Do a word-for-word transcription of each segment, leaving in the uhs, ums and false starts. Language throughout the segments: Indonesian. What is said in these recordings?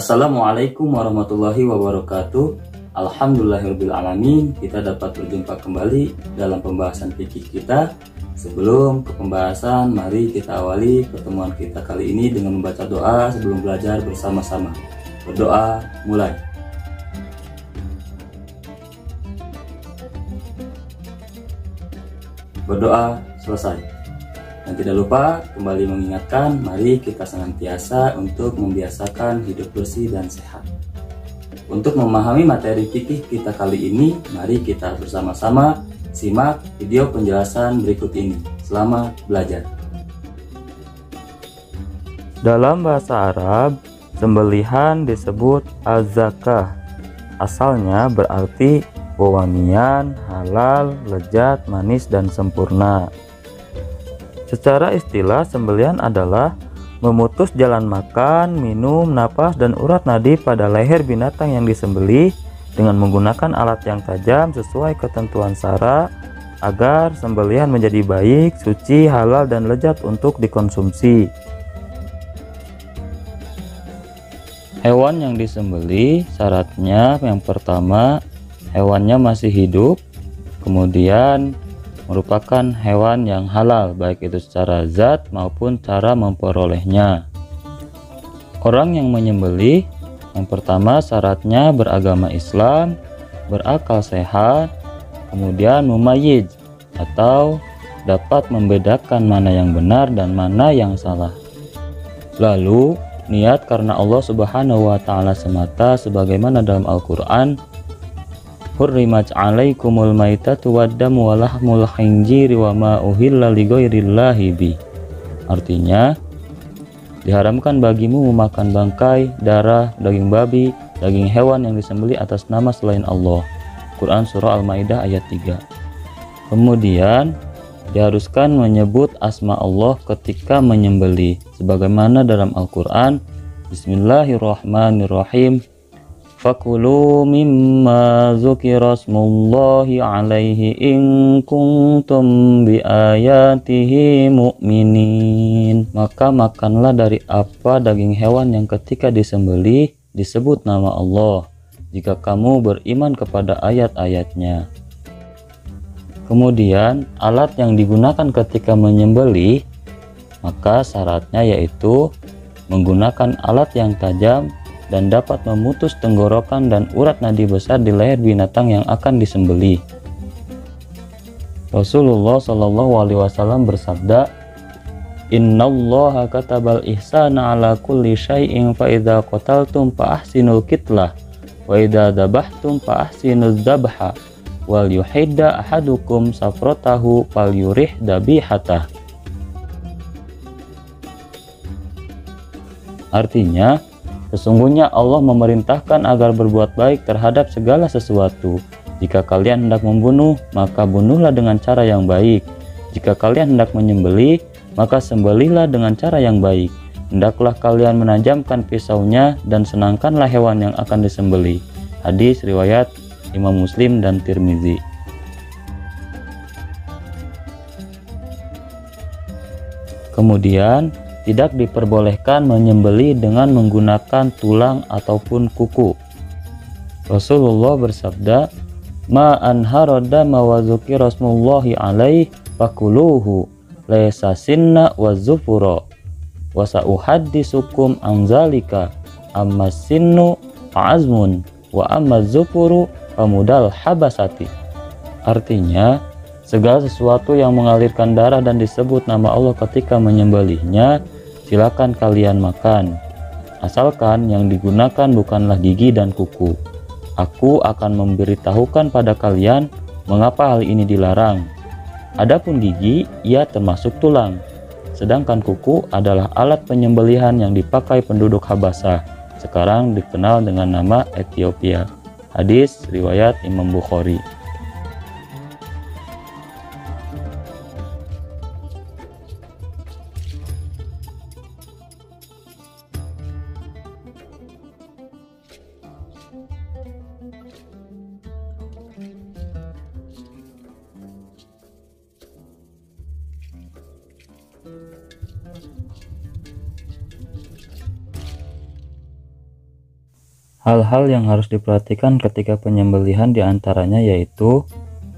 Assalamualaikum warahmatullahi wabarakatuh. Alhamdulillahirrabbilalamin. Kita dapat berjumpa kembali dalam pembahasan fikih kita. Sebelum ke pembahasan, mari kita awali pertemuan kita kali ini dengan membaca doa sebelum belajar bersama-sama. Berdoa mulai. Berdoa selesai. Dan tidak lupa kembali mengingatkan, mari kita senantiasa untuk membiasakan hidup bersih dan sehat. Untuk memahami materi fikih kita kali ini, mari kita bersama-sama simak video penjelasan berikut ini. Selamat belajar. Dalam bahasa Arab, sembelihan disebut az-zakah. Asalnya berarti wewangian, halal, lezat, manis, dan sempurna. Secara istilah, sembelihan adalah memutus jalan makan, minum, napas, dan urat nadi pada leher binatang yang disembelih dengan menggunakan alat yang tajam sesuai ketentuan syara agar sembelihan menjadi baik, suci, halal, dan lezat untuk dikonsumsi. Hewan yang disembelih syaratnya yang pertama, hewannya masih hidup, kemudian merupakan hewan yang halal baik itu secara zat maupun cara memperolehnya. Orang yang menyembelih yang pertama syaratnya beragama Islam, berakal sehat, kemudian mumayyiz atau dapat membedakan mana yang benar dan mana yang salah. Lalu niat karena Allah Subhanahu wa taala semata sebagaimana dalam Al-Qur'an, hurrimat 'alaikumul maitatu waddamu wa lahmul khinziri wa ma uhilla li ghairillahi bi. Artinya, diharamkan bagimu memakan bangkai, darah, daging babi, daging hewan yang disembelih atas nama selain Allah. Quran surah Al-Maidah ayat tiga. Kemudian diharuskan menyebut asma Allah ketika menyembelih sebagaimana dalam Al-Qur'an, Bismillahirrahmanirrahim. Fakulu mimma dzukira smullahi alaihi in kuntum biayatihi mu'minin. Maka makanlah dari apa daging hewan yang ketika disembelih disebut nama Allah, jika kamu beriman kepada ayat-ayatnya. Kemudian alat yang digunakan ketika menyembelih, maka syaratnya yaitu menggunakan alat yang tajam dan dapat memutus tenggorokan dan urat nadi besar di leher binatang yang akan disembelih. Rasulullah Shallallahu Alaihi Wasallam bersabda, Innallaha katabal ihsana ala kulli syai'in fa idza qataltum fa ahsinul kitlah wa idza dabahtum fa ahsinuz dzabha wal yuhidda ahadukum safratahu fal yurih dabihatah. Artinya, sesungguhnya Allah memerintahkan agar berbuat baik terhadap segala sesuatu. Jika kalian hendak membunuh, maka bunuhlah dengan cara yang baik. Jika kalian hendak menyembelih, maka sembelihlah dengan cara yang baik. Hendaklah kalian menajamkan pisaunya dan senangkanlah hewan yang akan disembelih. Hadis riwayat Imam Muslim dan Tirmizi. Kemudian tidak diperbolehkan menyembelih dengan menggunakan tulang ataupun kuku. Rasulullah bersabda, Ma anhara dama wa dzukira smullahi alaihi fakuluhu laisa sinna wa zufura wa sa'uhaddisukum an zalika amma sinnu azmun wa amma zufuru pamudal habasati. Artinya, segala sesuatu yang mengalirkan darah dan disebut nama Allah ketika menyembelihnya, silakan kalian makan, asalkan yang digunakan bukanlah gigi dan kuku. Aku akan memberitahukan pada kalian mengapa hal ini dilarang. Adapun gigi, ia termasuk tulang, sedangkan kuku adalah alat penyembelihan yang dipakai penduduk Habasah, sekarang dikenal dengan nama Ethiopia. Hadis riwayat Imam Bukhari. Hal-hal yang harus diperhatikan ketika penyembelihan diantaranya yaitu: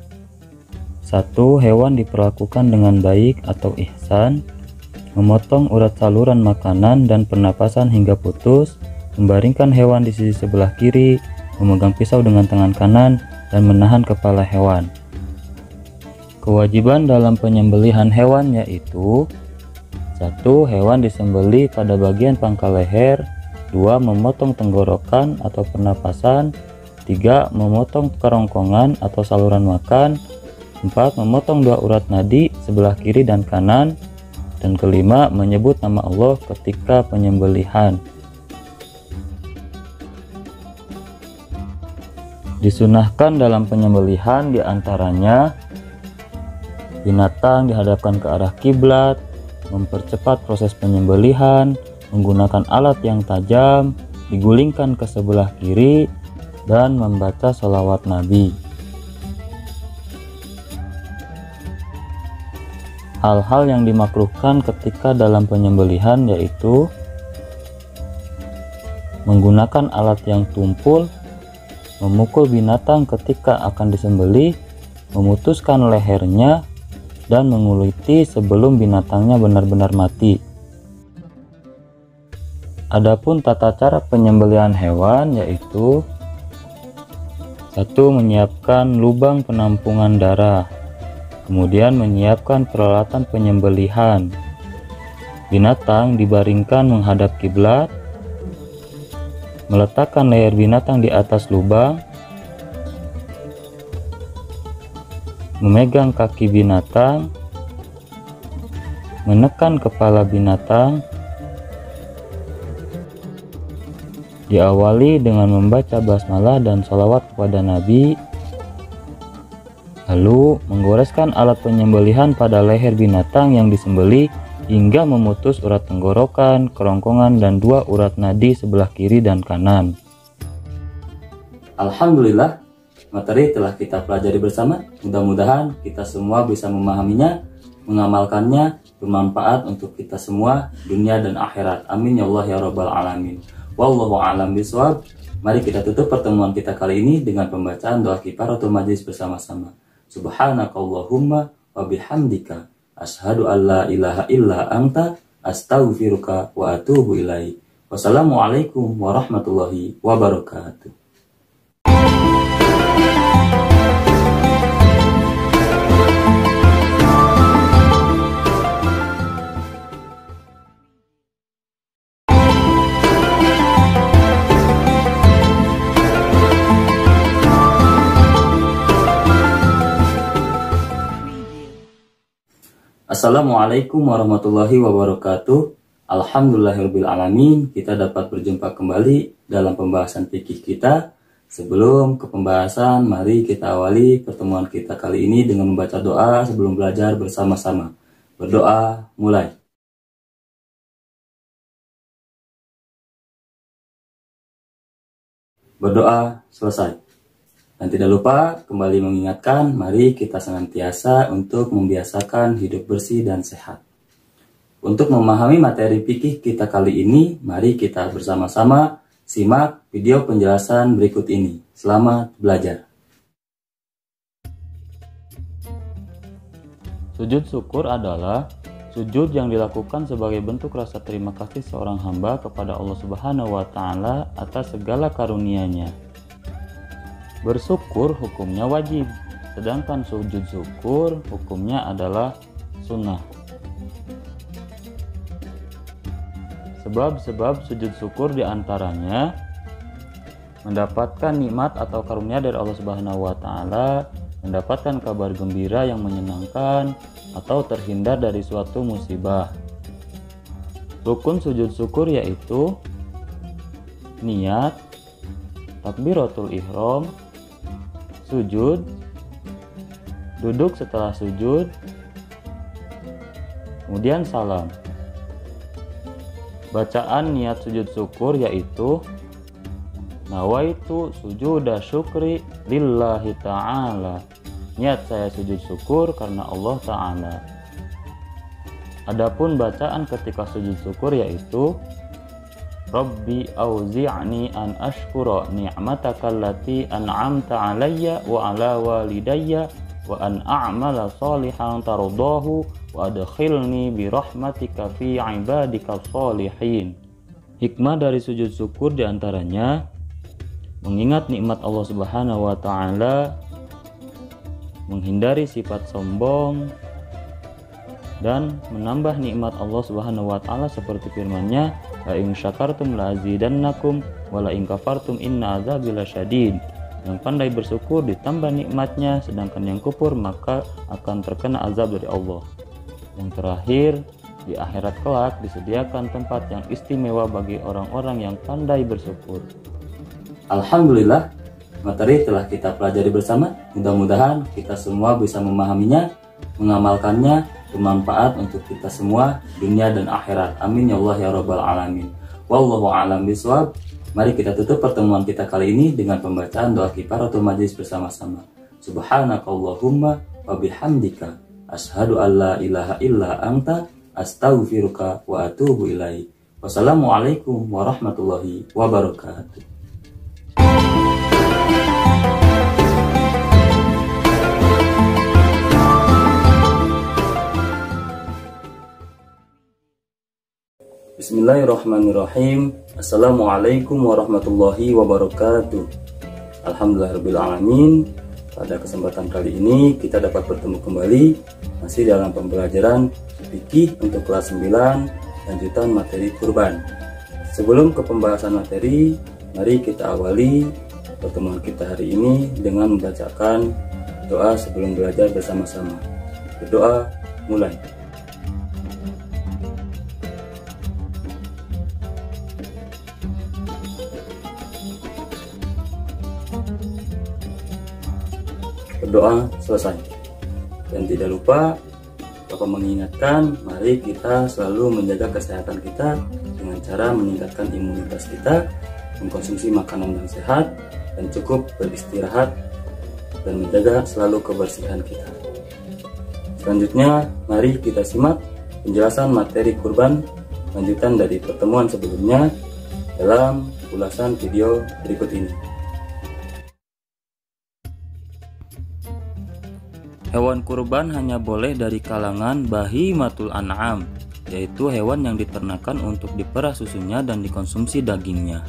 satu. Hewan diperlakukan dengan baik atau ihsan, memotong urat saluran makanan dan pernapasan hingga putus, membaringkan hewan di sisi sebelah kiri, memegang pisau dengan tangan kanan, dan menahan kepala hewan. Kewajiban dalam penyembelihan hewan yaitu: satu. Hewan disembelih pada bagian pangkal leher. Dua. Memotong tenggorokan atau pernapasan. Tiga. Memotong kerongkongan atau saluran makan. Empat. Memotong dua urat nadi sebelah kiri dan kanan. Dan kelima, menyebut nama Allah ketika penyembelihan. Disunahkan dalam penyembelihan diantaranya: binatang dihadapkan ke arah kiblat, mempercepat proses penyembelihan, menggunakan alat yang tajam, digulingkan ke sebelah kiri, dan membaca sholawat Nabi. Hal-hal yang dimakruhkan ketika dalam penyembelihan yaitu: menggunakan alat yang tumpul, memukul binatang ketika akan disembelih, memutuskan lehernya, dan menguliti sebelum binatangnya benar-benar mati. Adapun tata cara penyembelihan hewan yaitu: satu. Menyiapkan lubang penampungan darah, kemudian menyiapkan peralatan penyembelihan. Binatang dibaringkan menghadap kiblat, meletakkan leher binatang di atas lubang, memegang kaki binatang, menekan kepala binatang, diawali dengan membaca basmalah dan sholawat kepada Nabi, lalu menggoreskan alat penyembelihan pada leher binatang yang disembelih hingga memutus urat tenggorokan, kerongkongan, dan dua urat nadi sebelah kiri dan kanan. Alhamdulillah, materi telah kita pelajari bersama. Mudah-mudahan kita semua bisa memahaminya, mengamalkannya, bermanfaat untuk kita semua dunia dan akhirat. Amin ya Allah ya Rabbal alamin. Wallahu a'lam bishawab. Mari kita tutup pertemuan kita kali ini dengan pembacaan doa kifaratul majlis bersama-sama. Subhanakallahumma wa bihamdika asyhadu an la ilaha illa anta astaghfiruka wa atubu ilaik. Wassalamualaikum warahmatullahi wabarakatuh. Assalamualaikum warahmatullahi wabarakatuh. Alhamdulillahirabbil alamin. Kita dapat berjumpa kembali dalam pembahasan fikih kita. Sebelum ke pembahasan, mari kita awali pertemuan kita kali ini dengan membaca doa sebelum belajar bersama-sama. Berdoa, mulai. Berdoa, selesai. Dan tidak lupa kembali mengingatkan, mari kita senantiasa untuk membiasakan hidup bersih dan sehat. Untuk memahami materi fikih kita kali ini, mari kita bersama-sama simak video penjelasan berikut ini. Selamat belajar. Sujud syukur adalah sujud yang dilakukan sebagai bentuk rasa terima kasih seorang hamba kepada Allah Subhanahu wa Ta'ala atas segala karunia-Nya. Bersyukur hukumnya wajib, sedangkan sujud syukur hukumnya adalah sunnah. Sebab-sebab sujud syukur diantaranya mendapatkan nikmat atau karunia dari Allah Subhanahu wa Ta'ala, mendapatkan kabar gembira yang menyenangkan, atau terhindar dari suatu musibah. Rukun sujud syukur yaitu niat, takbiratul ihram, sujud, duduk setelah sujud, kemudian salam. Bacaan niat sujud syukur yaitu nawaitu sujuda syukri lillahi ta'ala. Niat saya sujud syukur karena Allah Ta'ala. Adapun bacaan ketika sujud syukur yaitu Rabbi auzi'ni an ashkura ni'mataka allati an'amta alayya wa ala walidayya wa an a'mala salihan tardahu wa adkhilni bi rahmatika fi ibadika sholihin. Hikmah dari sujud syukur diantaranya mengingat nikmat Allah Subhanahu wa Ta'ala, menghindari sifat sombong, dan menambah nikmat Allah Subhanahu wa Ta'ala seperti firman-Nya, la in syakartum la azidannakum wa la in kafartum inna azabi lasyadid. Yang pandai bersyukur ditambah nikmatnya, sedangkan yang kufur maka akan terkena azab dari Allah. Yang terakhir, di akhirat kelak disediakan tempat yang istimewa bagi orang-orang yang pandai bersyukur. Alhamdulillah, materi telah kita pelajari bersama. Mudah-mudahan kita semua bisa memahaminya, mengamalkannya, bermanfaat untuk kita semua dunia dan akhirat. Amin ya Allah ya rabbal alamin. Wallahu a'lam bishawab. Mari kita tutup pertemuan kita kali ini dengan pembacaan doa kifaratul majlis bersama-sama. Subhanakallahumma wa bihamdika asyhadu an la ilaha illa anta astaghfiruka wa atubu ilaik. Wassalamualaikum warahmatullahi wabarakatuh. Bismillahirrahmanirrahim. Assalamualaikum warahmatullahi wabarakatuh. Alhamdulillahirrahmanirrahim. Pada kesempatan kali ini kita dapat bertemu kembali masih dalam pembelajaran fikih untuk kelas sembilan lanjutan materi kurban. Sebelum ke pembahasan materi, mari kita awali pertemuan kita hari ini dengan membacakan doa sebelum belajar bersama-sama. Berdoa mulai. Berdoa selesai. Dan tidak lupa Bapak mengingatkan, mari kita selalu menjaga kesehatan kita dengan cara meningkatkan imunitas kita, mengkonsumsi makanan yang sehat, dan cukup beristirahat, dan menjaga selalu kebersihan kita. Selanjutnya, mari kita simak penjelasan materi kurban lanjutan dari pertemuan sebelumnya dalam ulasan video berikut ini. Hewan kurban hanya boleh dari kalangan bahimatul an'am, yaitu hewan yang diternakan untuk diperah susunya dan dikonsumsi dagingnya.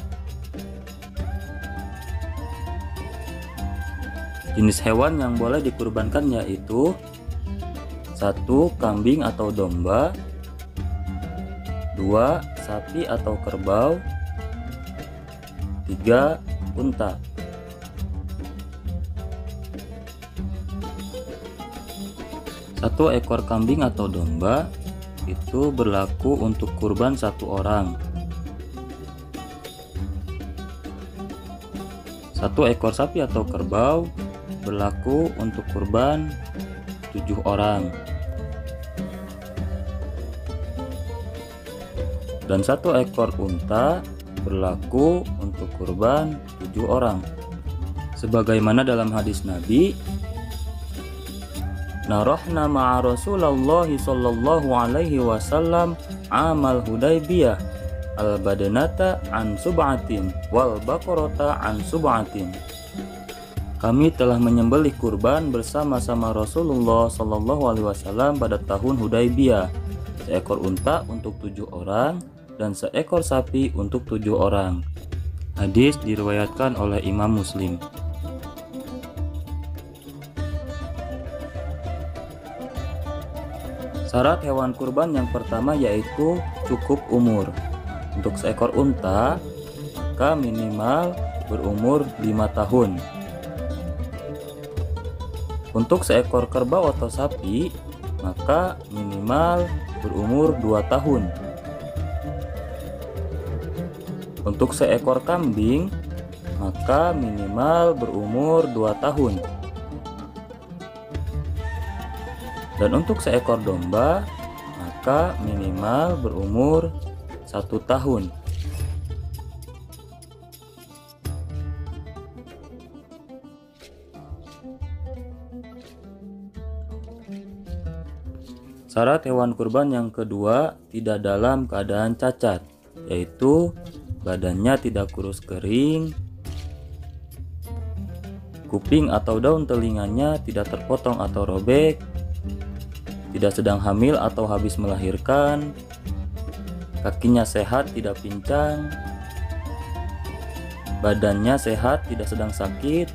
Jenis hewan yang boleh dikurbankan yaitu satu. Kambing atau domba, dua. Sapi atau kerbau, tiga. Unta. Satu ekor kambing atau domba itu berlaku untuk kurban satu orang. Satu ekor sapi atau kerbau berlaku untuk kurban tujuh orang. Dan satu ekor unta berlaku untuk kurban tujuh orang. Sebagaimana dalam hadis Nabi, narahna ma'a Rasulullah sallallahu alaihi wasallam amal Hudaybiyah al-badanata an sub'atin wal baqarata an sub'atin. Kami telah menyembelih kurban bersama-sama Rasulullah sallallahu alaihi wasallam pada tahun Hudaybiyah, seekor unta untuk tujuh orang dan seekor sapi untuk tujuh orang. Hadis diriwayatkan oleh Imam Muslim. Syarat hewan kurban yang pertama yaitu cukup umur. Untuk seekor unta, maka minimal berumur lima tahun. Untuk seekor kerbau atau sapi, maka minimal berumur dua tahun. Untuk seekor kambing, maka minimal berumur dua tahun. Dan untuk seekor domba, maka minimal berumur satu tahun. Syarat hewan kurban yang kedua tidak dalam keadaan cacat, yaitu badannya tidak kurus kering, kuping atau daun telinganya tidak terpotong atau robek, tidak sedang hamil atau habis melahirkan, kakinya sehat tidak pincang, badannya sehat tidak sedang sakit,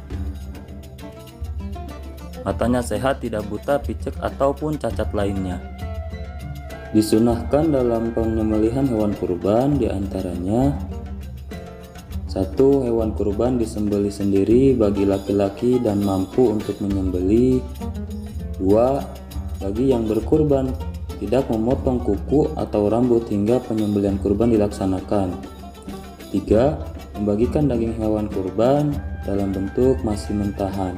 matanya sehat tidak buta, picek ataupun cacat lainnya. Disunahkan dalam penyembelihan hewan kurban diantaranya: satu. Hewan kurban disembelih sendiri bagi laki-laki dan mampu untuk menyembelih. Dua. Bagi yang berkurban tidak memotong kuku atau rambut hingga penyembelihan kurban dilaksanakan. Tiga. Membagikan daging hewan kurban dalam bentuk masih mentahan.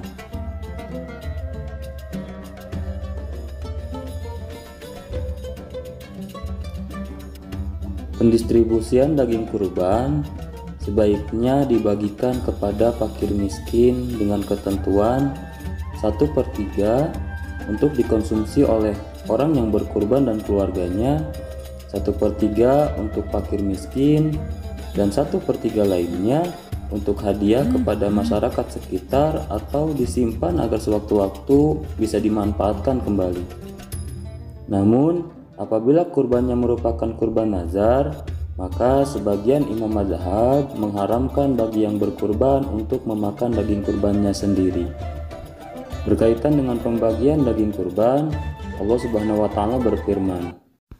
Pendistribusian daging kurban sebaiknya dibagikan kepada fakir miskin dengan ketentuan satu per tiga untuk dikonsumsi oleh orang yang berkurban dan keluarganya, satu per tiga untuk fakir miskin, dan satu per tiga lainnya untuk hadiah kepada masyarakat sekitar atau disimpan agar sewaktu-waktu bisa dimanfaatkan kembali. Namun, apabila kurbannya merupakan kurban nazar, maka sebagian imam mazhab mengharamkan bagi yang berkurban untuk memakan daging kurbannya sendiri. Berkaitan dengan pembagian daging kurban, Allah Subhanahu wa taala berfirman,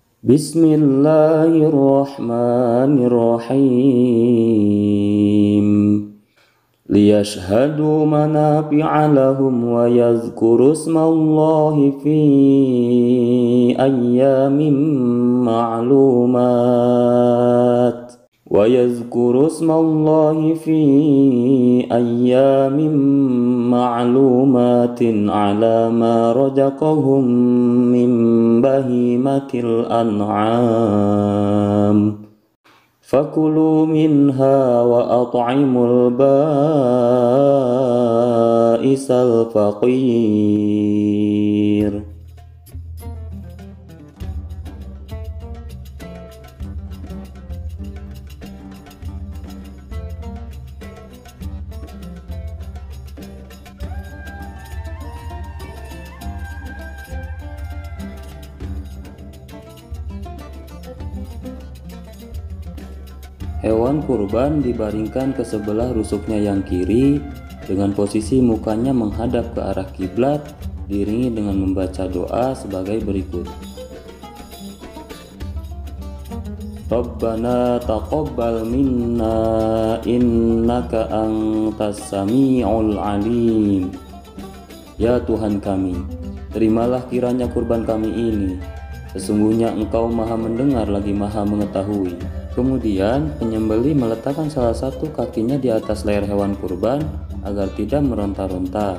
Bismillahirrahmanirrahim. Liyashhadu manafi'a lahum wa yadhkuru ismallahi fi ayyamin ma'lumat wa yadhkuru ismallahi fi ayyamin ma'lumatin ala ma razaqahum min bahimatil an'am fakulu minha wa at'imul ba'isal faqir. Hewan kurban dibaringkan ke sebelah rusuknya yang kiri dengan posisi mukanya menghadap ke arah kiblat, diiringi dengan membaca doa sebagai berikut. Rabbana taqabbal minna innaka antas sami'ul alim. Ya Tuhan kami, terimalah kiranya kurban kami ini. Sesungguhnya Engkau Maha mendengar lagi Maha mengetahui. Kemudian penyembelih meletakkan salah satu kakinya di atas leher hewan kurban agar tidak meronta-ronta.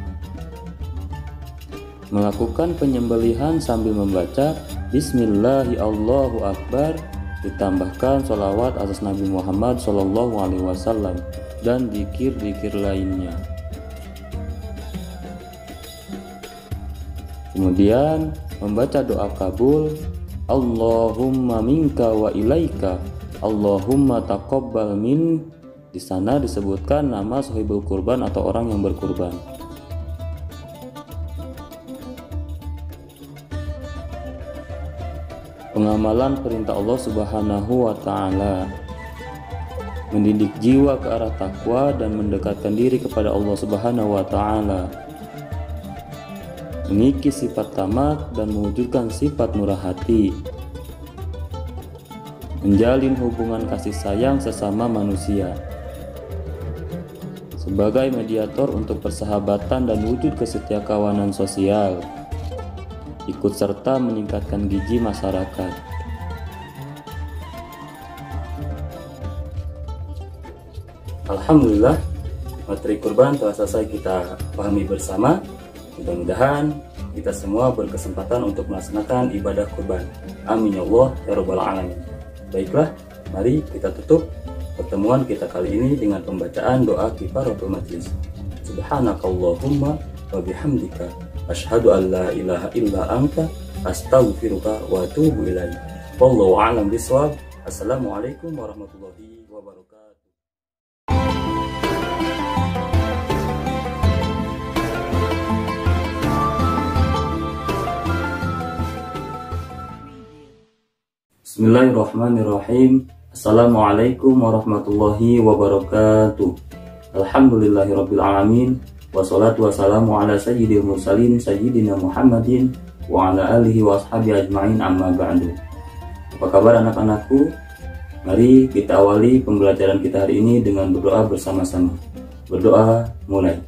Melakukan penyembelihan sambil membaca Bismillahi Allahu Akbar, ditambahkan sholawat atas Nabi Muhammad shallallahu alaihi wasallam dan dzikir-dzikir lainnya. Kemudian membaca doa kabul, Allahumma minka wa ilaika, Allahumma taqabbal min. Di sana disebutkan nama sahibul kurban atau orang yang berkurban. Pengamalan perintah Allah Subhanahu wa taala, mendidik jiwa ke arah takwa dan mendekatkan diri kepada Allah Subhanahu wa taala, mengikis sifat tamak dan mewujudkan sifat murah hati, menjalin hubungan kasih sayang sesama manusia, sebagai mediator untuk persahabatan dan wujud kesetiakawanan sosial, ikut serta meningkatkan gizi masyarakat. Alhamdulillah, materi kurban telah selesai kita pahami bersama. Mudah-mudahan kita semua berkesempatan untuk melaksanakan ibadah kurban. Amin ya Allah ya Rabbal Alamin. Baiklah, mari kita tutup pertemuan kita kali ini dengan pembacaan doa kifaratul majlis. Subhanakallahumma wa bihamdika asyhadu an la ilaha illa anta astaghfiruka wa atubu ilaik. Wallahu a'lam bishawab. Assalamualaikum warahmatullahi wabarakatuh. wabarakatuh. Bismillahirrahmanirrahim. Assalamualaikum warahmatullahi wabarakatuh. Alhamdulillahirabbil alamin. Wassalatu wassalamu ala sayyidil mursalin sayyidina Muhammadin wa ala alihi wa ashabihi ajmain, amma ba'du. Apa kabar anak-anakku? Mari kita awali pembelajaran kita hari ini dengan berdoa bersama-sama. Berdoa mulai.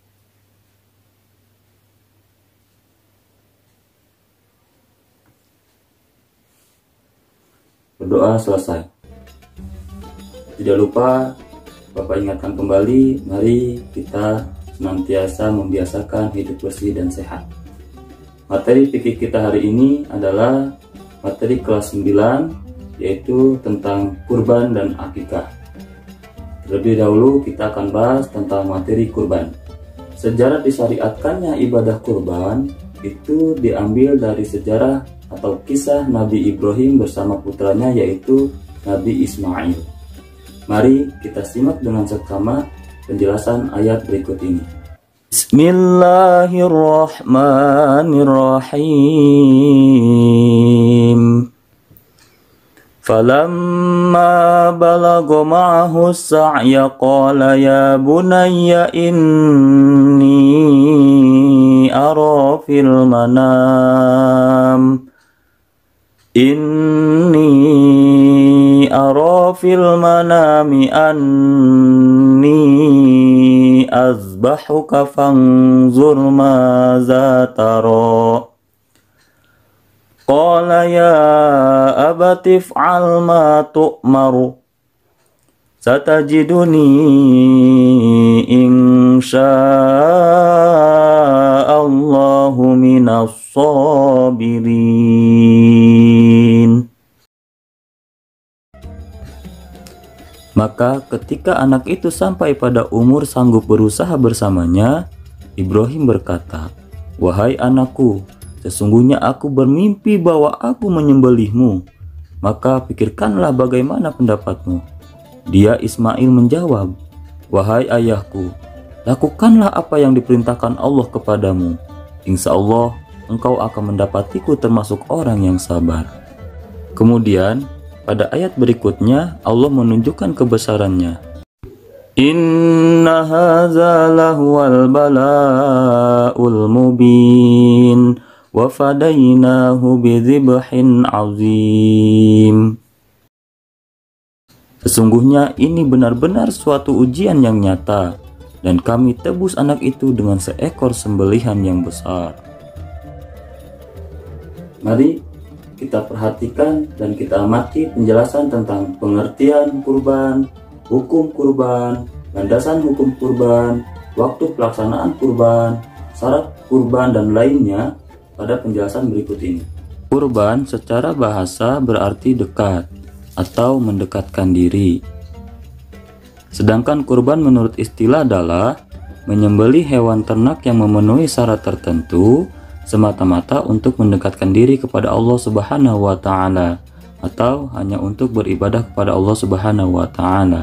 Berdoa selesai. Tidak lupa Bapak ingatkan kembali, mari kita senantiasa membiasakan hidup bersih dan sehat. Materi fikih kita hari ini adalah materi kelas sembilan, yaitu tentang kurban dan akikah. Terlebih dahulu kita akan bahas tentang materi kurban. Sejarah disyariatkannya ibadah kurban itu diambil dari sejarah atau kisah Nabi Ibrahim bersama putranya, yaitu Nabi Ismail. Mari kita simak dengan seksama penjelasan ayat berikut ini. Bismillahirrahmanirrahim. Falamma balagha ma'ahu as-sa'ya qala ya bunayya inni ara fil manam inni ara fil manami anni azbahuka fanzur maza tara. Qala ya abati if'al ma tu'maru satajiduni insya'allahu minas sabirin. Maka ketika anak itu sampai pada umur sanggup berusaha bersamanya, Ibrahim berkata, "Wahai anakku, sesungguhnya aku bermimpi bahwa aku menyembelihmu. Maka pikirkanlah bagaimana pendapatmu." Dia Ismail menjawab, "Wahai ayahku, lakukanlah apa yang diperintahkan Allah kepadamu. Insya Allah engkau akan mendapatiku termasuk orang yang sabar." Kemudian pada ayat berikutnya Allah menunjukkan kebesarannya. Inna hadza lahuwal bala'ul mubin wa fadainahu bidzibhin azim. Sesungguhnya ini benar-benar suatu ujian yang nyata, dan kami tebus anak itu dengan seekor sembelihan yang besar. Mari kita perhatikan dan kita amati penjelasan tentang pengertian kurban, hukum kurban, landasan hukum kurban, waktu pelaksanaan kurban, syarat kurban, dan lainnya pada penjelasan berikut ini. Kurban secara bahasa berarti dekat atau mendekatkan diri. Sedangkan kurban menurut istilah adalah menyembelih hewan ternak yang memenuhi syarat tertentu semata-mata untuk mendekatkan diri kepada Allah Subhanahu wa Ta'ala, atau hanya untuk beribadah kepada Allah Subhanahu wa Ta'ala.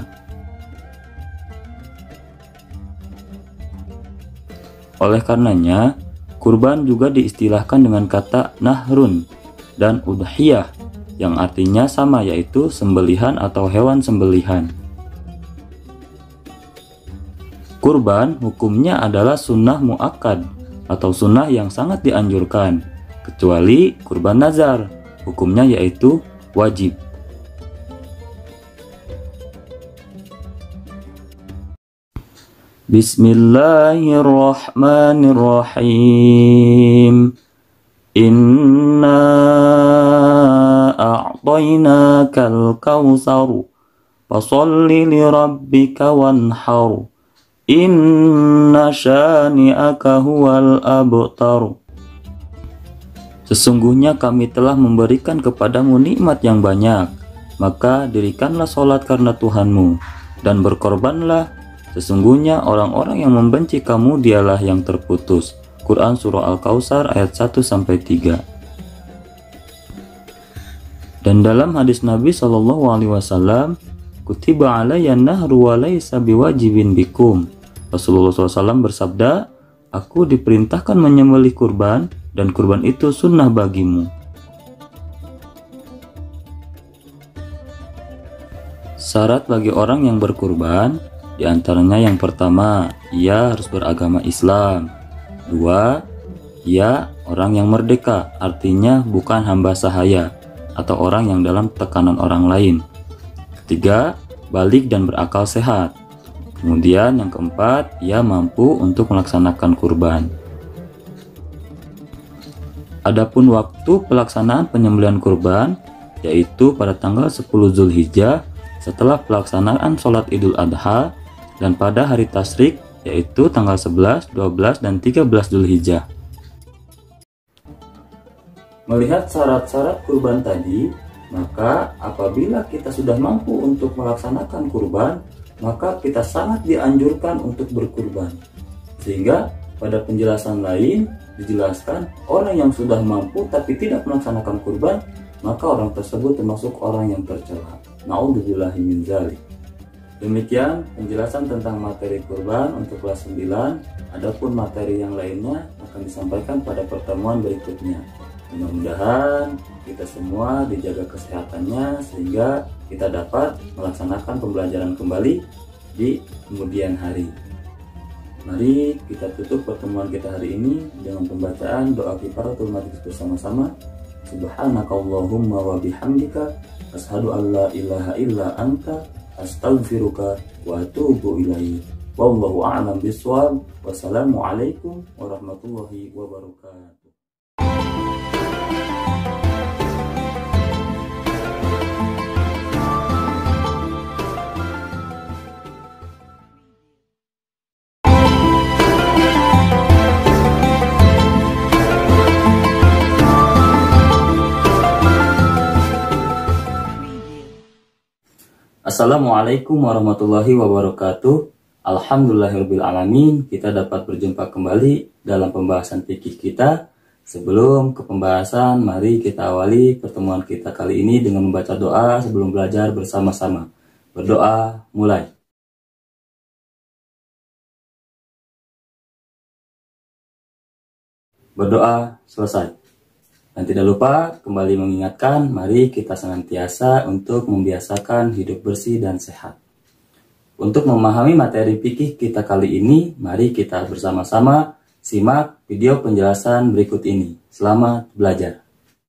Oleh karenanya, kurban juga diistilahkan dengan kata nahrun dan udhiyah, yang artinya sama, yaitu sembelihan atau hewan sembelihan. Kurban hukumnya adalah sunnah muakkad atau sunnah yang sangat dianjurkan, kecuali kurban nazar, hukumnya yaitu wajib. Bismillahirrahmanirrahim. Inna a'tainakal kautsar fasholli lirabbika wanhar. Inna syani'aka huwal abtar. Sesungguhnya kami telah memberikan kepadamu nikmat yang banyak, maka dirikanlah sholat karena Tuhanmu, dan berkorbanlah. Sesungguhnya orang-orang yang membenci kamu dialah yang terputus. Quran Surah Al-Kautsar ayat satu sampai tiga. Dan dalam hadis Nabi Shallallahu Alaihi Wasallam, kutiba alayya nahru wa laysa biwajibin bikum. Rasulullah shallallahu alaihi wasallam bersabda, aku diperintahkan menyembelih kurban dan kurban itu sunnah bagimu. Syarat bagi orang yang berkurban diantaranya yang pertama, ia harus beragama Islam. Dua, ia orang yang merdeka, artinya bukan hamba sahaya atau orang yang dalam tekanan orang lain. Ketiga, balik dan berakal sehat. Kemudian yang keempat, ia mampu untuk melaksanakan kurban. Adapun waktu pelaksanaan penyembelihan kurban yaitu pada tanggal sepuluh Zulhijjah setelah pelaksanaan sholat Idul Adha dan pada hari tasyrik yaitu tanggal sebelas, dua belas, dan tiga belas Zulhijjah. Melihat syarat-syarat kurban tadi, maka apabila kita sudah mampu untuk melaksanakan kurban, maka kita sangat dianjurkan untuk berkurban. Sehingga pada penjelasan lain dijelaskan orang yang sudah mampu tapi tidak melaksanakan kurban, maka orang tersebut termasuk orang yang tercela. Na'udzubillahi min dzalik. Demikian penjelasan tentang materi kurban untuk kelas sembilan. Adapun materi yang lainnya akan disampaikan pada pertemuan berikutnya. Mudah-mudahan kita semua dijaga kesehatannya sehingga kita dapat melaksanakan pembelajaran kembali di kemudian hari. Mari kita tutup pertemuan kita hari ini dengan pembacaan doa kifaratul majlis bersama-sama. Subhanakallahumma wa bihamdika asyhadu an la ilaha illa anta astaghfiruka wa atubu ilaik. Wallahu a'lam bishawab. Wassalamualaikum warahmatullahi wabarakatuh. Assalamualaikum warahmatullahi wabarakatuh. Alhamdulillahirabbil alamin. Kita dapat berjumpa kembali dalam pembahasan fikih kita. Sebelum ke pembahasan, mari kita awali pertemuan kita kali ini dengan membaca doa sebelum belajar bersama-sama. Berdoa, mulai. Berdoa, selesai. Dan tidak lupa kembali mengingatkan, mari kita senantiasa untuk membiasakan hidup bersih dan sehat. Untuk memahami materi fikih kita kali ini, mari kita bersama-sama simak video penjelasan berikut ini. Selamat belajar.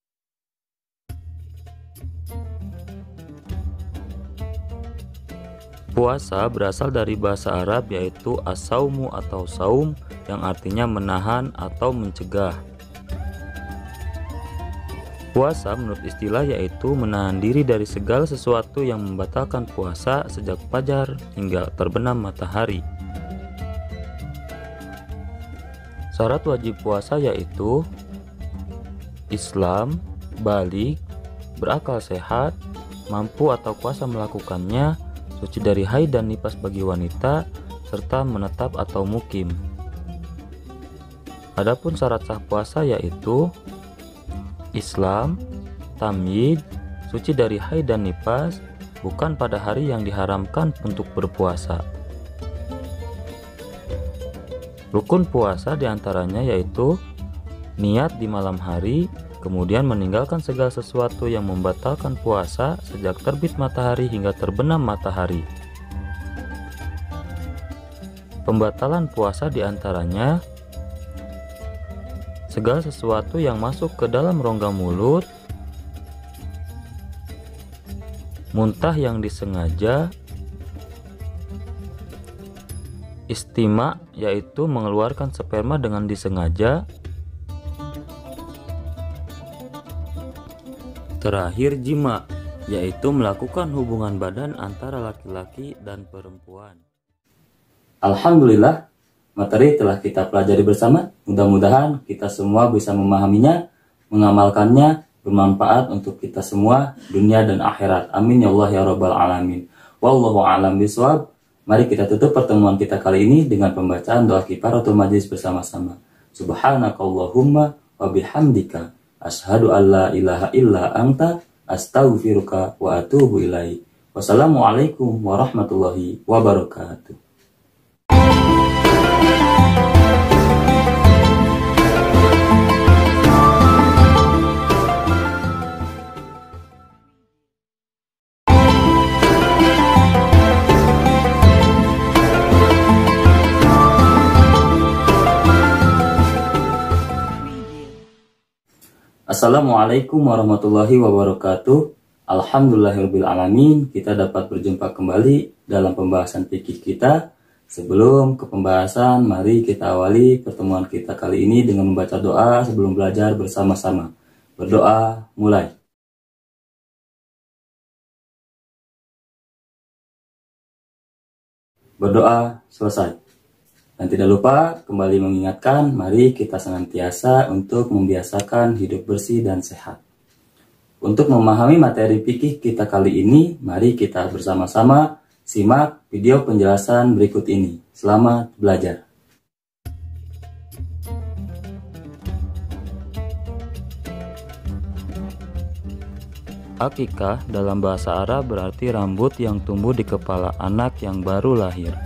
Puasa berasal dari bahasa Arab yaitu as-saumu atau saum yang artinya menahan atau mencegah. Puasa menurut istilah yaitu menahan diri dari segala sesuatu yang membatalkan puasa sejak fajar hingga terbenam matahari. Syarat wajib puasa yaitu Islam, balik, berakal sehat, mampu atau kuasa melakukannya, suci dari haid dan nifas bagi wanita, serta menetap atau mukim. Adapun syarat sah puasa yaitu Islam, tamyiz, suci dari haid dan nifas, bukan pada hari yang diharamkan untuk berpuasa. Rukun puasa diantaranya yaitu niat di malam hari, kemudian meninggalkan segala sesuatu yang membatalkan puasa sejak terbit matahari hingga terbenam matahari. Pembatalan puasa diantaranya segala sesuatu yang masuk ke dalam rongga mulut, muntah yang disengaja, istima yaitu mengeluarkan sperma dengan disengaja, terakhir jima yaitu melakukan hubungan badan antara laki-laki dan perempuan. Alhamdulillah, materi telah kita pelajari bersama. Mudah-mudahan kita semua bisa memahaminya, mengamalkannya, bermanfaat untuk kita semua dunia dan akhirat. Amin ya Allah ya rabbal alamin. Wallahu a'lam bishawab. Mari kita tutup pertemuan kita kali ini dengan pembacaan doa kifaratul majlis bersama-sama. Subhanakallahumma wa bihamdika asyhadu an la ilaha illa anta astaghfiruka wa atubu ilaik. Wassalamualaikum warahmatullahi wabarakatuh. Assalamualaikum warahmatullahi wabarakatuh. Alhamdulillahirabbil alamin. Kita dapat berjumpa kembali dalam pembahasan fikih kita. Sebelum ke pembahasan, mari kita awali pertemuan kita kali ini dengan membaca doa sebelum belajar bersama-sama. Berdoa, mulai. Berdoa, selesai. Dan tidak lupa kembali mengingatkan, mari kita senantiasa untuk membiasakan hidup bersih dan sehat. Untuk memahami materi fikih kita kali ini, mari kita bersama-sama simak video penjelasan berikut ini. Selamat belajar. Akikah dalam bahasa Arab berarti rambut yang tumbuh di kepala anak yang baru lahir.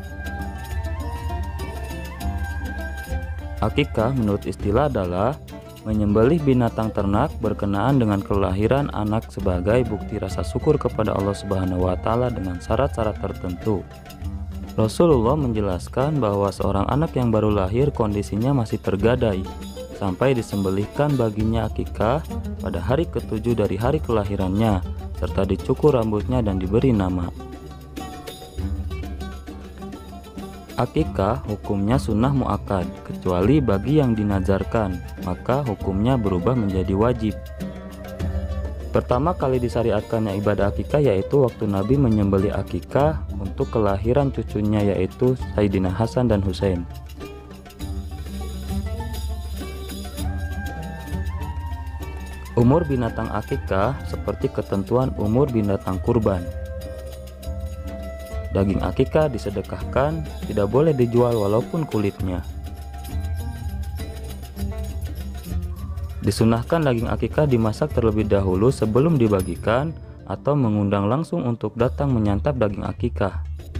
Akikah menurut istilah adalah menyembelih binatang ternak berkenaan dengan kelahiran anak sebagai bukti rasa syukur kepada Allah Subhanahu wa taala dengan syarat-syarat tertentu. Rasulullah menjelaskan bahwa seorang anak yang baru lahir kondisinya masih tergadai sampai disembelihkan baginya akikah pada hari ketujuh dari hari kelahirannya serta dicukur rambutnya dan diberi nama. Akikah hukumnya sunnah muakkad, kecuali bagi yang dinazarkan, maka hukumnya berubah menjadi wajib. Pertama kali disyariatkannya ibadah akikah yaitu waktu Nabi menyembelih akikah untuk kelahiran cucunya yaitu Sayyidina Hasan dan Husain. Umur binatang akikah seperti ketentuan umur binatang kurban. Daging akikah disedekahkan, tidak boleh dijual walaupun kulitnya. Disunahkan daging akikah dimasak terlebih dahulu sebelum dibagikan atau mengundang langsung untuk datang menyantap daging akikah.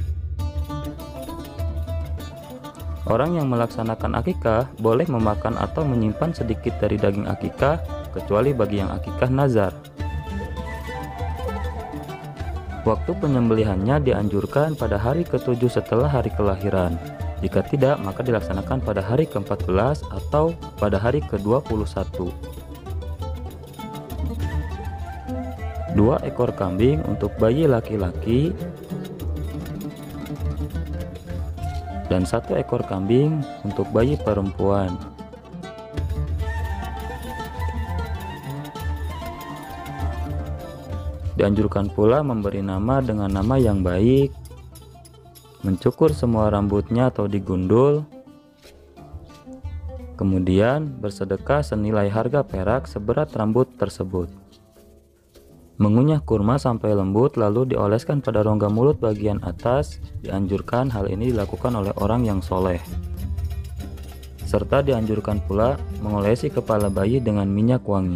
Orang yang melaksanakan akikah boleh memakan atau menyimpan sedikit dari daging akikah kecuali bagi yang akikah nazar. Waktu penyembelihannya dianjurkan pada hari ketujuh setelah hari kelahiran. Jika tidak, maka dilaksanakan pada hari ke empat belas atau pada hari ke dua puluh satu. Dua ekor kambing untuk bayi laki-laki dan satu ekor kambing untuk bayi perempuan. Dianjurkan pula memberi nama dengan nama yang baik, mencukur semua rambutnya atau digundul, kemudian bersedekah senilai harga perak seberat rambut tersebut. Mengunyah kurma sampai lembut lalu dioleskan pada rongga mulut bagian atas, dianjurkan hal ini dilakukan oleh orang yang soleh. Serta dianjurkan pula mengolesi kepala bayi dengan minyak wangi.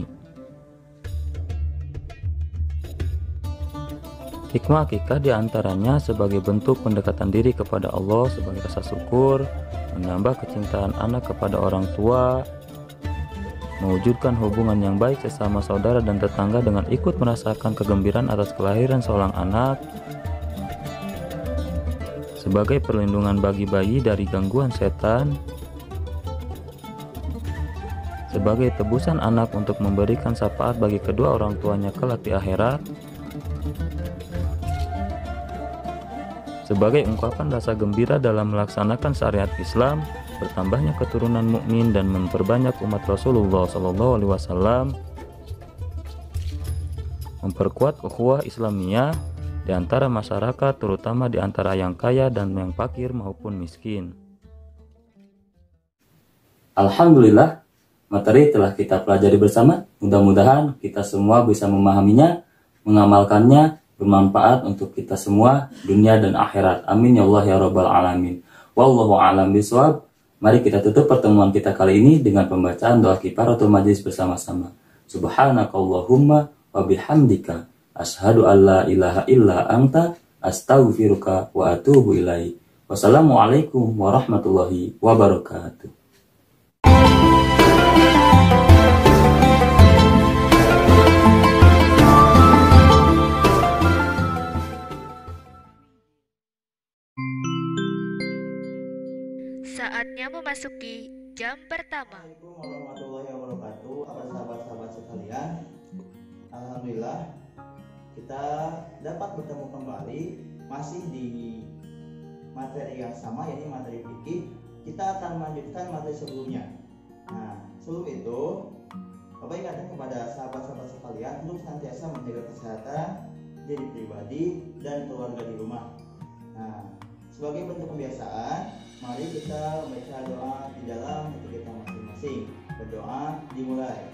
Hikmah akikah diantaranya sebagai bentuk pendekatan diri kepada Allah sebagai rasa syukur, menambah kecintaan anak kepada orang tua, mewujudkan hubungan yang baik sesama saudara dan tetangga dengan ikut merasakan kegembiraan atas kelahiran seorang anak, sebagai perlindungan bagi bayi dari gangguan setan, sebagai tebusan anak untuk memberikan syafaat bagi kedua orang tuanya kelak di akhirat, sebagai ungkapan rasa gembira dalam melaksanakan syariat Islam, bertambahnya keturunan mukmin dan memperbanyak umat Rasulullah shallallahu alaihi wasallam, memperkuat ukhuwah Islamiyah di antara masyarakat, terutama di antara yang kaya dan yang fakir maupun miskin. Alhamdulillah, materi telah kita pelajari bersama. Mudah-mudahan kita semua bisa memahaminya, mengamalkannya, bermanfaat untuk kita semua dunia dan akhirat. Amin ya Allah ya rabbal alamin. Wallahu a'lam bishawab. Mari kita tutup pertemuan kita kali ini dengan pembacaan doa kifaratul majlis bersama-sama. Subhanakallahumma wa bihamdika Asyhadu alla ilaha illa anta astaghfiruka wa atubu ilaik. Wassalamualaikum warahmatullahi wabarakatuh. Saatnya memasuki jam pertama. Assalamualaikum warahmatullahi wabarakatuh. Para sahabat-sahabat sekalian, alhamdulillah kita dapat bertemu kembali masih di materi yang sama, yakni materi fikih. Kita akan melanjutkan materi sebelumnya. Nah, sebelum itu Bapak ingatkan kepada sahabat-sahabat sekalian untuk senantiasa menjaga kesehatan diri pribadi dan keluarga di rumah. Nah, sebagai bentuk kebiasaan, mari kita membaca doa di dalam hati kita masing-masing. Berdoa dimulai.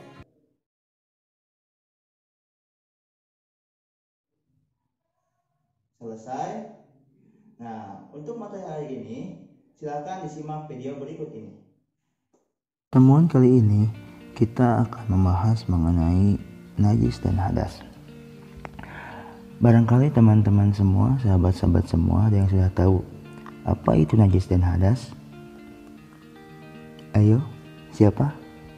Selesai. Nah, untuk materi hari ini, silakan disimak video berikut ini. Pertemuan kali ini kita akan membahas mengenai najis dan hadas. Barangkali teman-teman semua, sahabat-sahabat semua ada yang sudah tahu apa itu najis dan hadas? Ayo, siapa?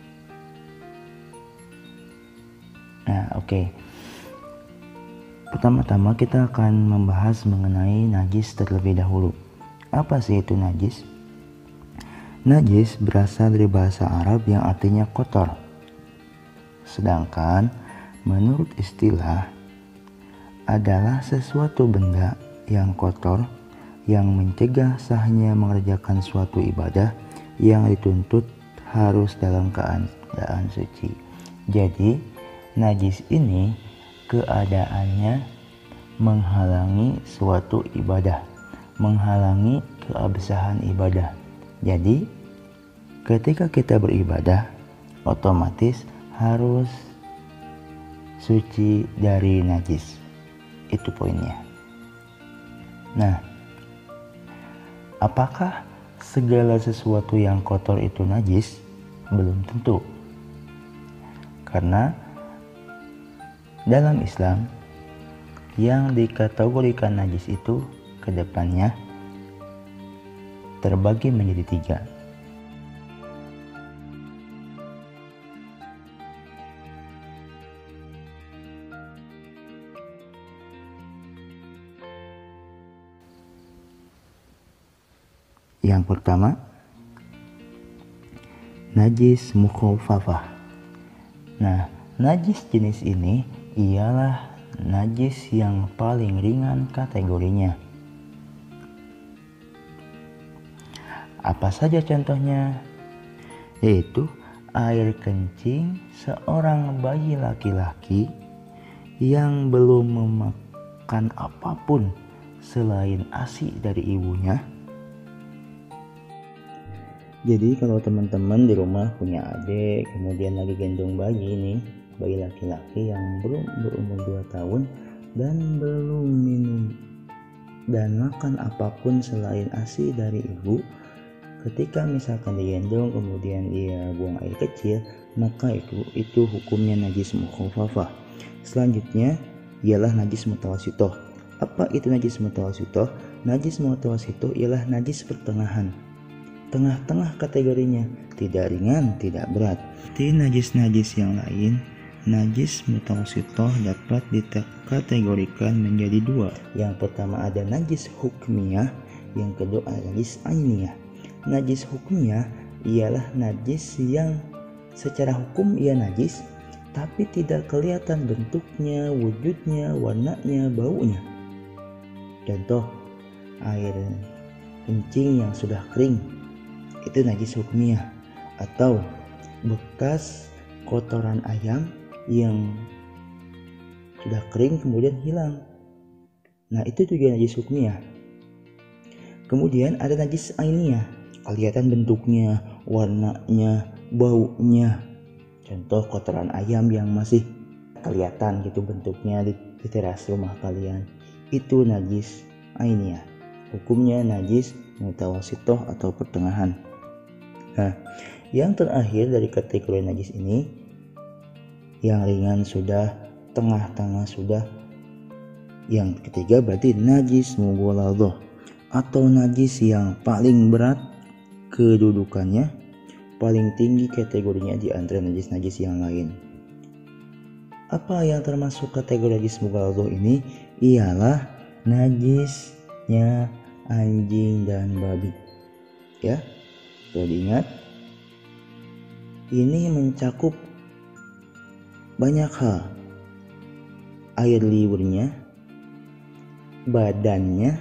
Nah, oke. Okay. Pertama-tama kita akan membahas mengenai najis terlebih dahulu. Apa sih itu najis? Najis berasal dari bahasa Arab yang artinya kotor. Sedangkan menurut istilah adalah sesuatu benda yang kotor yang mencegah sahnya mengerjakan suatu ibadah yang dituntut harus dalam keadaan suci. Jadi, najis ini keadaannya menghalangi suatu ibadah, menghalangi keabsahan ibadah. Jadi, ketika kita beribadah, otomatis harus suci dari najis. Itu poinnya. Nah, apakah segala sesuatu yang kotor itu najis? Belum tentu. Karena dalam Islam yang dikategorikan najis itu kedepannya terbagi menjadi tiga. Yang pertama, najis mukhaffafah. Nah, najis jenis ini ialah najis yang paling ringan kategorinya. Apa saja contohnya? Yaitu air kencing seorang bayi laki-laki yang belum memakan apapun selain ASI dari ibunya. Jadi kalau teman-teman di rumah punya adik kemudian lagi gendong bayi ini, bayi laki-laki yang belum berumur dua tahun dan belum minum dan makan apapun selain ASI dari ibu, ketika misalkan digendong kemudian dia buang air kecil, maka itu itu hukumnya najis mukhaffafah. Selanjutnya ialah najis mutawasitoh. Apa itu najis mutawasitoh? Najis mutawasitoh ialah najis pertengahan, tengah-tengah kategorinya, tidak ringan, tidak berat. Di najis-najis yang lain, najis mutawasitoh dapat dikategorikan menjadi dua. Yang pertama ada najis hukmiyah, yang kedua ada najis ainiyah. Najis hukmiyah ialah najis yang secara hukum ia najis, tapi tidak kelihatan bentuknya, wujudnya, warnanya, baunya. Contoh, air kencing yang sudah kering, itu najis hukmiyah. Atau bekas kotoran ayam yang sudah kering kemudian hilang, nah itu juga najis hukmiyah. Kemudian ada najis ainiyah, kelihatan bentuknya, warnanya, baunya. Contoh kotoran ayam yang masih kelihatan gitu bentuknya di, di teras rumah kalian, itu najis ainiyah. Hukumnya najis mutawasitoh atau pertengahan. Nah, yang terakhir dari kategori najis ini, yang ringan sudah, tengah-tengah sudah, Yang ketiga berarti najis mughaladhah atau najis yang paling berat kedudukannya, paling tinggi kategorinya di antara najis-najis yang lain. Apa yang termasuk kategori najis mughaladhah ini? Ialah najisnya anjing dan babi. Ya, sudah diingat. Ini mencakup banyak hal. Air liurnya, badannya.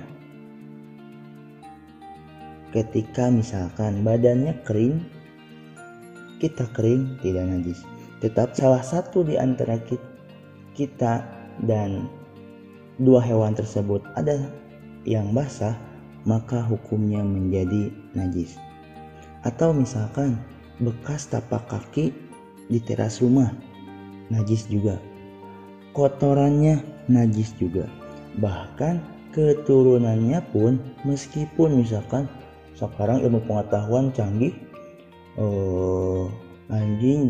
Ketika misalkan badannya kering, kita kering tidak najis. Tetap salah satu di antara kita dan dua hewan tersebut ada yang basah, maka hukumnya menjadi najis. Atau misalkan bekas tapak kaki di teras rumah, najis juga. Kotorannya najis juga. Bahkan keturunannya pun, meskipun misalkan sekarang ilmu pengetahuan canggih, uh, anjing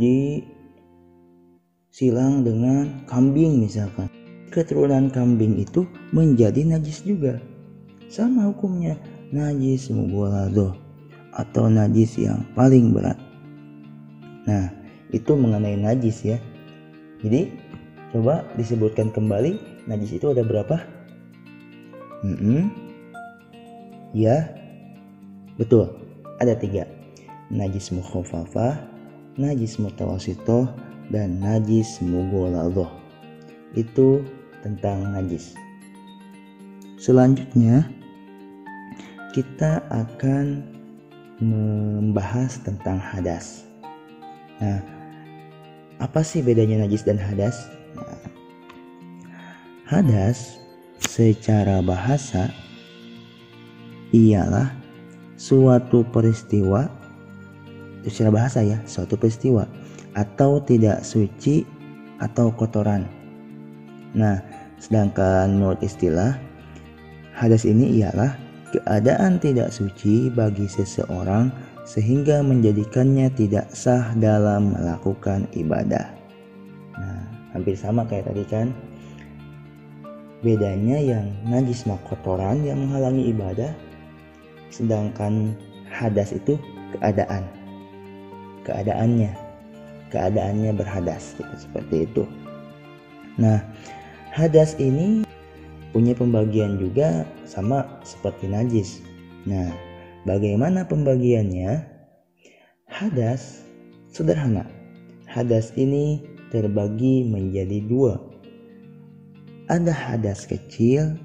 disilang dengan kambing misalkan, keturunan kambing itu menjadi najis juga. Sama hukumnya, najis mughaladhah atau najis yang paling berat. Nah, itu mengenai najis ya. Jadi coba disebutkan kembali, najis itu ada berapa? Hmm, ya, betul, ada tiga. Najis mukhaffafah, najis mutawassithah, dan najis mughaladhah. Itu tentang najis. Selanjutnya kita akan membahas tentang hadas. Nah, apa sih bedanya najis dan hadas? Nah, hadas secara bahasa ialah suatu peristiwa, secara bahasa ya, suatu peristiwa atau tidak suci atau kotoran. Nah, sedangkan menurut istilah, hadas ini ialah keadaan tidak suci bagi seseorang sehingga menjadikannya tidak sah dalam melakukan ibadah. Nah, hampir sama kayak tadi kan. Bedanya yang najis mah kotoran yang menghalangi ibadah, sedangkan hadas itu keadaan. Keadaannya, keadaannya berhadas gitu, seperti itu. Nah, hadas ini punya pembagian juga sama seperti najis. Nah, bagaimana pembagiannya? Hadas sederhana. Hadas ini terbagi menjadi dua. Ada hadas kecil,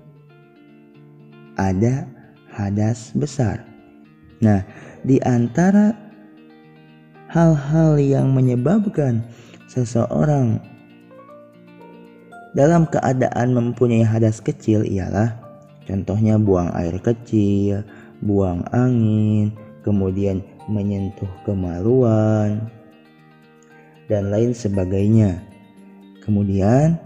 ada hadas besar. Nah, di antara hal-hal yang menyebabkan seseorang dalam keadaan mempunyai hadas kecil ialah contohnya buang air kecil, buang angin, kemudian menyentuh kemaluan, dan lain sebagainya. Kemudian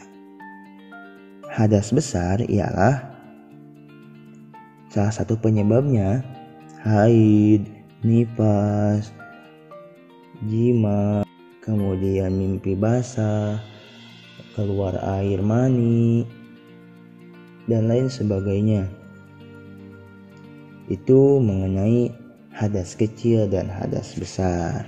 hadas besar ialah salah satu penyebabnya haid, nifas, jima, kemudian mimpi basah, keluar air mani, dan lain sebagainya. Itu mengenai hadas kecil dan hadas besar.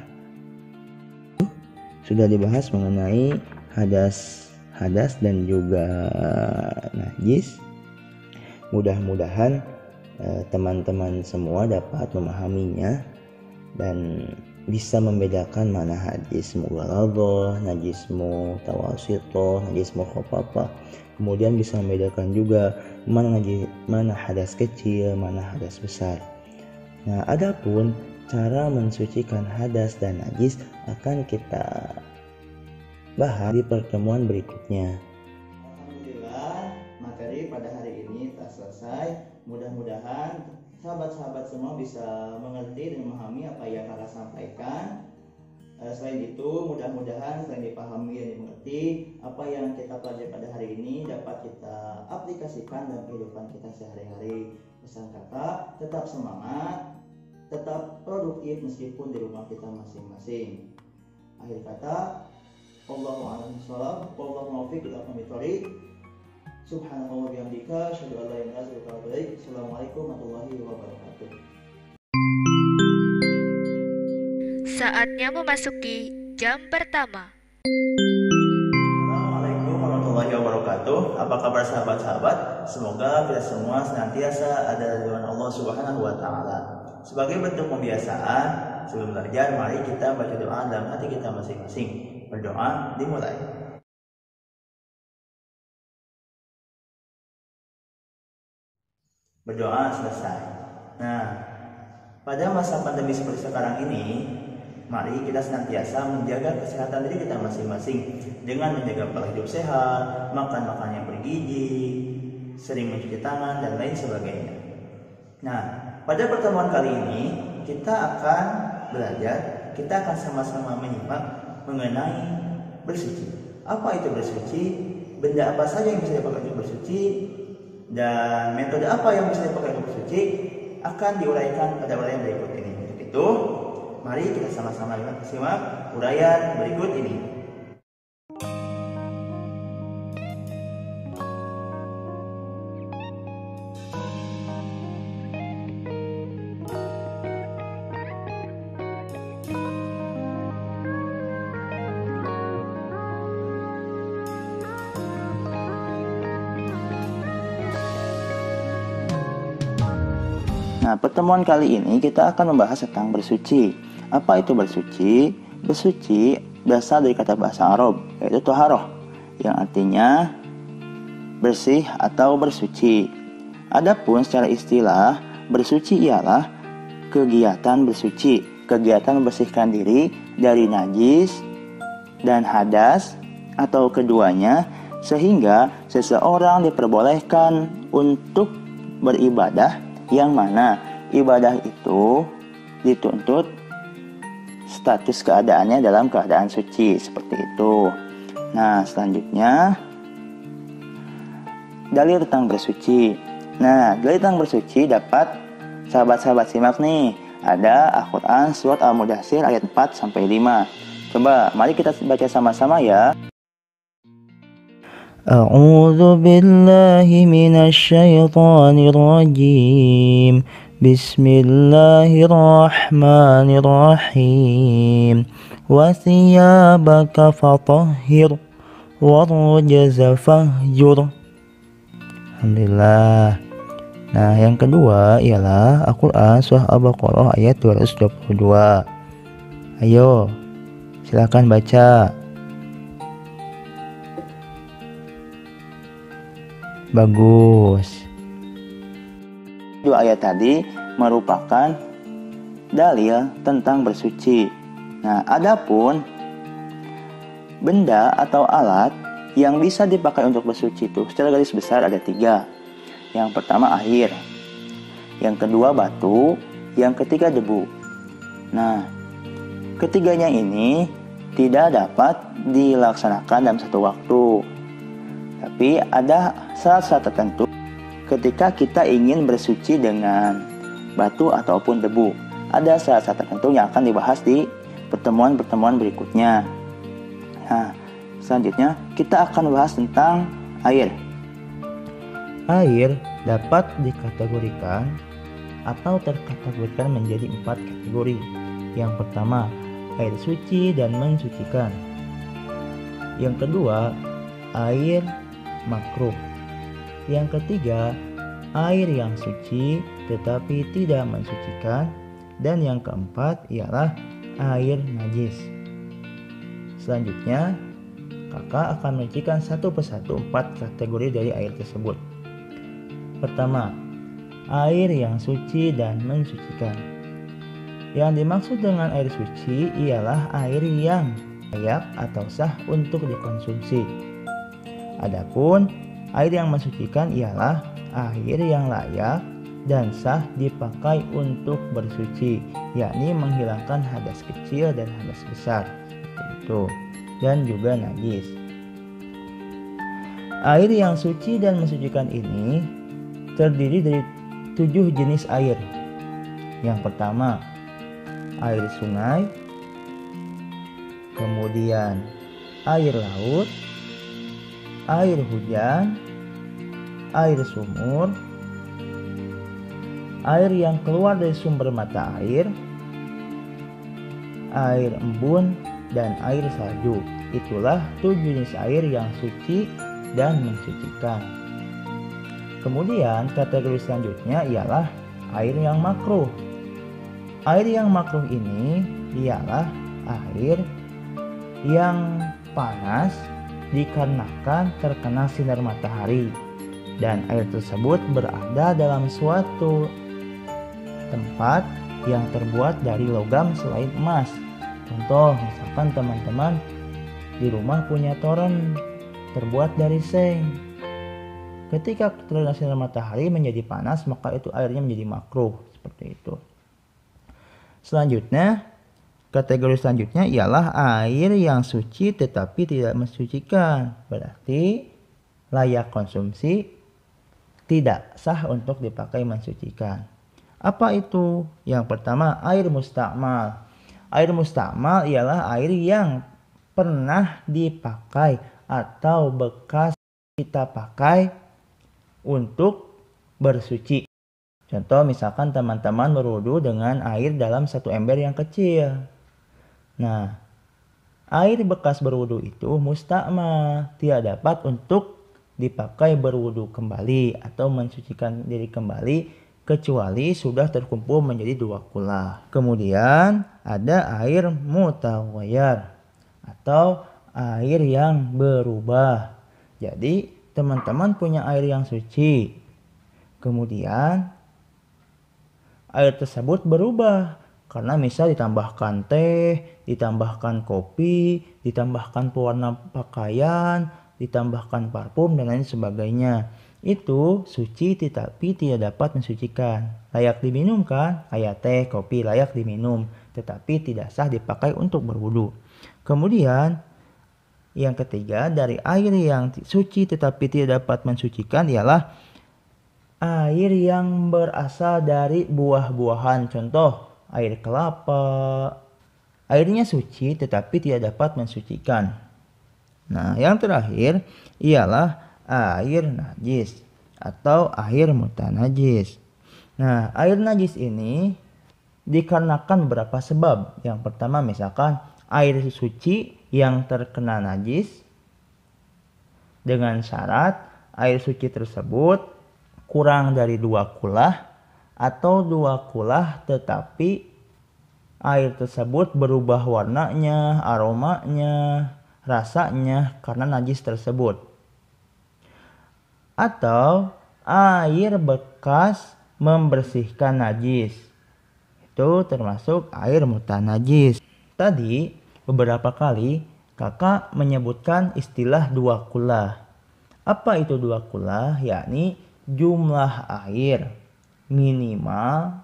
Sudah dibahas mengenai hadas hadas dan juga najis. Mudah-mudahan eh, teman-teman semua dapat memahaminya dan bisa membedakan mana hadis mughaladhah, najis mutawassithah, najis mukhaffafah. Kemudian bisa membedakan juga mana najis, mana hadas kecil, mana hadas besar. Nah, adapun cara mensucikan hadas dan najis akan kita bahas di pertemuan berikutnya. Alhamdulillah, materi pada hari ini telah selesai. Mudah-mudahan sahabat-sahabat semua bisa mengerti dan memahami apa yang Kara sampaikan. Selain itu, mudah-mudahan selain dipahami dan dimengerti, apa yang kita pelajari pada hari ini dapat kita aplikasikan dalam kehidupan kita sehari-hari. Pesan kata, tetap semangat, tetap produktif meskipun di rumah kita masing-masing. Akhir kata, Allahu a'lam bishawab, wallahu muwaffiq ila aqwamit thoriq. Subhanallah wa bihamdika, asyhadu an la ilaha illa anta, astaghfiruka wa atubu ilaik. Assalamualaikum warahmatullahi wabarakatuh. Saatnya memasuki jam pertama. Assalamualaikum warahmatullahi wabarakatuh. Apa kabar sahabat-sahabat? Semoga kita semua senantiasa ada di dalam Allah Subhanahu wa taala. Sebagai bentuk pembiasaan, sebelum belajar mari kita baca doa dalam hati kita masing-masing. Berdoa dimulai. Berdoa selesai. Nah, pada masa pandemi seperti sekarang ini, mari kita senantiasa menjaga kesehatan diri kita masing-masing dengan menjaga pola hidup sehat, makan makanan yang bergizi, sering mencuci tangan, dan lain sebagainya. Nah, pada pertemuan kali ini kita akan belajar, kita akan sama-sama menyimak mengenai bersuci. Apa itu bersuci? Benda apa saja yang bisa dipakai untuk bersuci? Dan metode apa yang bisa dipakai untuk bersuci akan diuraikan pada uraian berikut ini. Untuk itu, mari kita sama-sama simak uraian berikut ini. Nah, pertemuan kali ini kita akan membahas tentang bersuci. Apa itu bersuci? Bersuci berasal dari kata bahasa Arab, yaitu toharoh, yang artinya bersih atau bersuci. Adapun secara istilah, bersuci ialah kegiatan bersuci, kegiatan membersihkan diri dari najis dan hadas atau keduanya, sehingga seseorang diperbolehkan untuk beribadah, yang mana ibadah itu dituntut status keadaannya dalam keadaan suci, seperti itu. Nah, selanjutnya dalil tentang bersuci. Nah, dalil tentang bersuci dapat sahabat-sahabat simak nih. Ada Al-Quran surat Al-Mudaththir ayat empat sampai lima. Coba mari kita baca sama-sama ya. A'udzu billahi minasy syaithanir rajim. Bismillahirrahmanirrahim. Wa thiyabaka fatahhir warujza fahjur. Alhamdulillah. Nah, yang kedua ialah Al-Quran surah Al-Baqarah ayat dua ratus dua puluh dua. Ayo, silakan baca. Bagus. Dua ayat tadi merupakan dalil tentang bersuci. Nah, adapun benda atau alat yang bisa dipakai untuk bersuci itu secara garis besar ada tiga. Yang pertama air, yang kedua batu, yang ketiga debu. Nah, ketiganya ini tidak dapat dilaksanakan dalam satu waktu. Tapi ada syarat-syarat tertentu ketika kita ingin bersuci dengan batu ataupun debu. Ada syarat-syarat tertentu yang akan dibahas di pertemuan-pertemuan berikutnya. Nah, selanjutnya kita akan bahas tentang air. Air dapat dikategorikan atau terkategorikan menjadi empat kategori. Yang pertama, air suci dan mensucikan. Yang kedua, air makruh. Yang ketiga, air yang suci tetapi tidak mensucikan. Dan yang keempat ialah air najis. Selanjutnya, kakak akan mencucikan satu persatu empat kategori dari air tersebut. Pertama, air yang suci dan mensucikan. Yang dimaksud dengan air suci ialah air yang layak atau sah untuk dikonsumsi. Adapun air yang mensucikan ialah air yang layak dan sah dipakai untuk bersuci, yakni menghilangkan hadas kecil dan hadas besar, itu, dan juga najis. Air yang suci dan mensucikan ini terdiri dari tujuh jenis air. Yang pertama, air sungai, kemudian air laut, air hujan, air sumur, air yang keluar dari sumber mata air, air embun, dan air salju. Itulah tujuh jenis air yang suci dan mensucikan. Kemudian kategori selanjutnya ialah air yang makruh. Air yang makruh ini ialah air yang panas dikarenakan terkena sinar matahari, dan air tersebut berada dalam suatu tempat yang terbuat dari logam selain emas. Contoh, misalkan teman-teman di rumah punya toren terbuat dari seng. Ketika terkena sinar matahari menjadi panas, maka itu airnya menjadi makruh, seperti itu. Selanjutnya, kategori selanjutnya ialah air yang suci tetapi tidak mensucikan. Berarti layak konsumsi, tidak sah untuk dipakai mensucikan. Apa itu? Yang pertama, air mustakmal. Air mustakmal ialah air yang pernah dipakai atau bekas kita pakai untuk bersuci. Contoh, misalkan teman-teman berwudu dengan air dalam satu ember yang kecil. Nah, air bekas berwudu itu mustakmal, tidak dapat untuk dipakai berwudu kembali atau mensucikan diri kembali kecuali sudah terkumpul menjadi dua kulah. Kemudian ada air mutaghayyir atau air yang berubah. Jadi teman-teman punya air yang suci, kemudian air tersebut berubah karena misal ditambahkan teh, ditambahkan kopi, ditambahkan pewarna pakaian, ditambahkan parfum dan lain sebagainya. Itu suci tetapi tidak dapat mensucikan. Layak diminum kan? Kayak teh, kopi layak diminum, tetapi tidak sah dipakai untuk berwudu. Kemudian yang ketiga dari air yang suci tetapi tidak dapat mensucikan ialah air yang berasal dari buah-buahan. Contoh, air kelapa. Airnya suci tetapi tidak dapat mensucikan. Nah, yang terakhir ialah air najis atau air mutanajis. Nah, air najis ini dikarenakan beberapa sebab. Yang pertama, misalkan air suci yang terkena najis dengan syarat air suci tersebut kurang dari dua kulah atau dua kulah tetapi air tersebut berubah warnanya, aromanya, rasanya karena najis tersebut. Atau air bekas membersihkan najis. Itu termasuk air mutanajis. Tadi beberapa kali kakak menyebutkan istilah dua kulah. Apa itu dua kulah? Yakni jumlah air minimal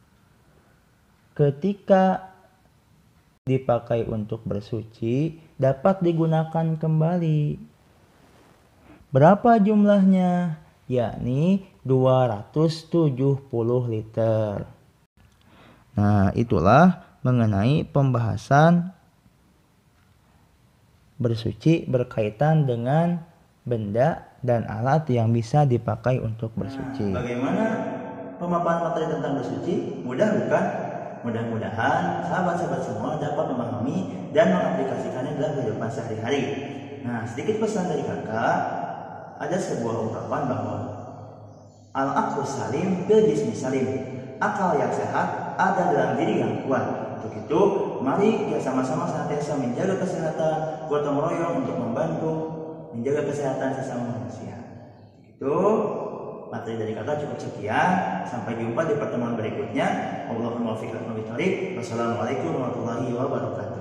ketika dipakai untuk bersuci dapat digunakan kembali. Berapa jumlahnya? Yakni dua ratus tujuh puluh liter. Nah, itulah mengenai pembahasan bersuci berkaitan dengan benda dan alat yang bisa dipakai untuk bersuci. Nah, bagaimana pemaparan materi tentang bersuci? Mudah bukan? Mudah-mudahan sahabat-sahabat semua dapat memahami dan mengaplikasikannya dalam kehidupan sehari-hari. Nah, sedikit pesan dari kakak. Ada sebuah ungkapan bahwa al-aqlu salim fil jismi salim. Akal yang sehat ada dalam diri yang kuat. Untuk itu, mari kita sama-sama senantiasa menjaga kesehatan, gotong royong untuk membantu menjaga kesehatan sesama manusia. Itu materi dari kakak cukup sekian. Sampai jumpa di pertemuan berikutnya. Allahumma waffiq. Wassalamualaikum warahmatullahi wabarakatuh.